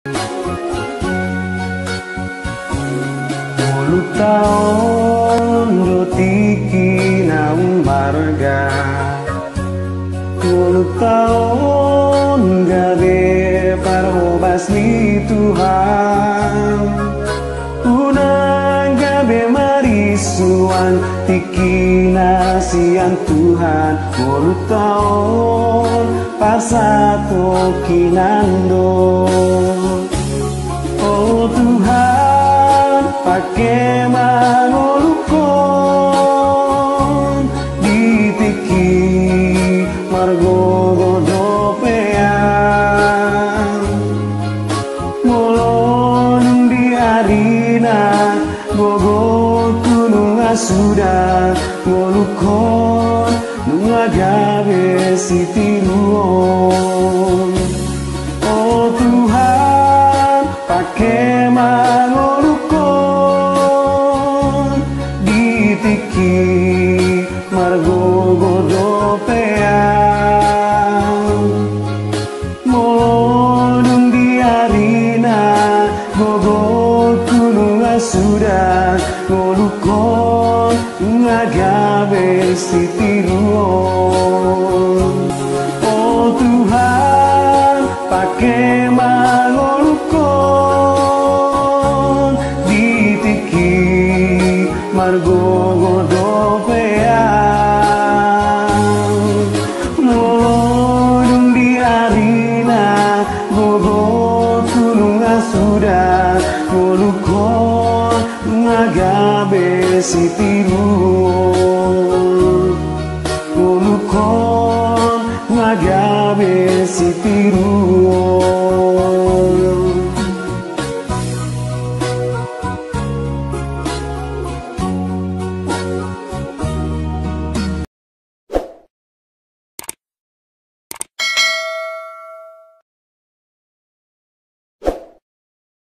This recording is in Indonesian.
Taon do tiki na marga, 10 tahun gabe parobas ni Tuhan, unang gabe marisuan tiki nasian Tuhan, 10 tahun pasato kinando. Oh Tuhan, pakai mangolukon di tiki margogo dopean, molon di arina gogo kunung asuda ngolukon nunga gabe sitiruon. Oh Tuhan, pakai mangolukon di tiki margogo dopean, molodung di arina gogo kunung asuda ngolukon ngagabe sitiruon. Oh Tuhan, pakai mangolukon di tiki margogo dopean, molodung di arina gogo kunung asuda ngolukon ngagabe sitiruon, ngolukon